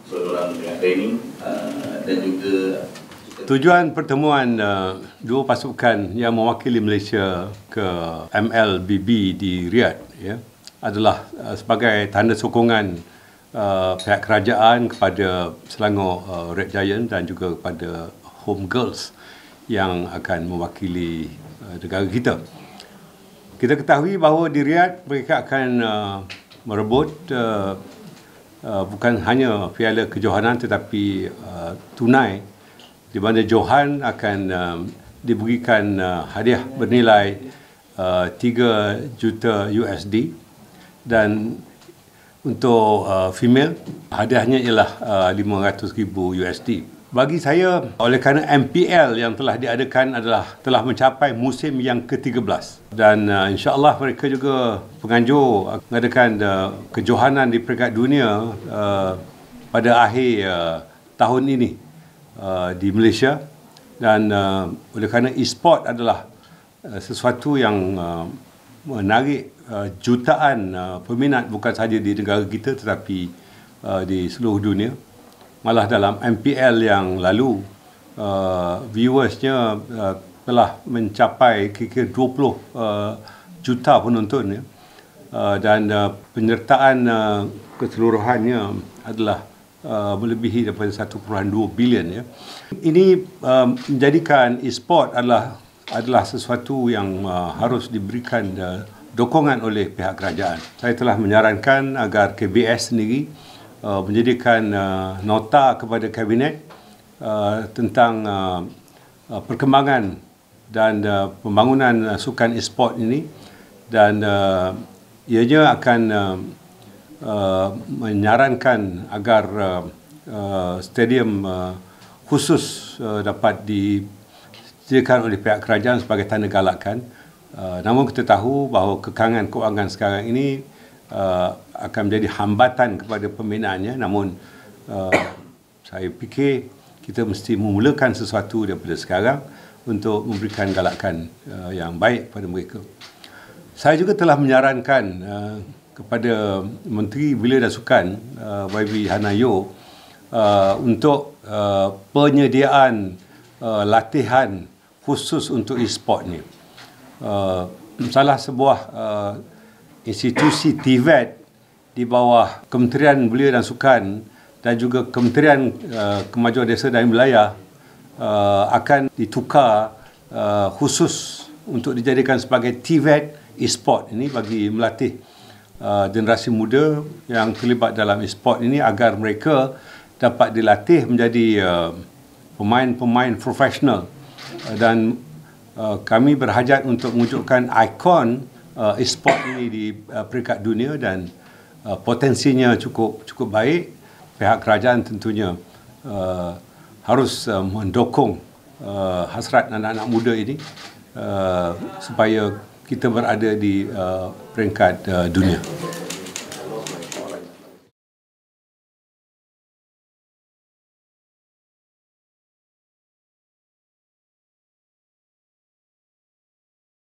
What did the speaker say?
seorang dengan training dan juga tujuan pertemuan dua pasukan yang mewakili Malaysia ke MLBB di Riyadh adalah sebagai tanda sokongan pihak kerajaan kepada Selangor Red Giant dan juga kepada Home Girls yang akan mewakili negara kita. Kita ketahui bahawa di Riyadh mereka akan merebut bukan hanya piala kejohanan tetapi tunai, di mana Johan akan diberikan hadiah bernilai 3 juta USD dan untuk female hadiahnya ialah 500,000 USD. Bagi saya, oleh kerana MPL yang telah diadakan telah mencapai musim yang ke-13 dan insya-Allah mereka juga penganjur mengadakan kejohanan di peringkat dunia pada akhir tahun ini di Malaysia, dan oleh kerana e-sport adalah sesuatu yang menarik jutaan peminat bukan sahaja di negara kita tetapi di seluruh dunia. Malah dalam MPL yang lalu viewersnya telah mencapai kira-kira 20 juta penonton dan penyertaan keseluruhannya adalah melebihi daripada 1.2 bilion. Ini menjadikan e-sport adalah sesuatu yang harus diberikan dokongan oleh pihak kerajaan. Saya telah menyarankan agar KBS sendiri menjadikan nota kepada Kabinet tentang perkembangan dan pembangunan sukan e-sport ini, dan ianya akan menyarankan agar stadium khusus dapat disediakan oleh pihak kerajaan sebagai tanda galakan. Namun kita tahu bahawa kekangan kewangan sekarang ini akan menjadi hambatan kepada pembinaannya. Namun saya fikir kita mesti memulakan sesuatu daripada sekarang untuk memberikan galakan yang baik kepada mereka. Saya juga telah menyarankan kepada Menteri Belia dan Sukan YB Hanayo untuk penyediaan latihan khusus untuk e-sport ni. Salah sebuah institusi TVET di bawah Kementerian Belia dan Sukan dan juga Kementerian Kemajuan Desa dan Wilayah akan ditukar khusus untuk dijadikan sebagai TVET e-sport ini bagi melatih generasi muda yang terlibat dalam e-sport ini agar mereka dapat dilatih menjadi pemain-pemain profesional, dan kami berhajat untuk mewujudkan ikon e-sport ini di peringkat dunia, dan potensinya cukup baik. Pihak kerajaan tentunya harus mendukung hasrat anak-anak muda ini supaya kita berada di peringkat dunia.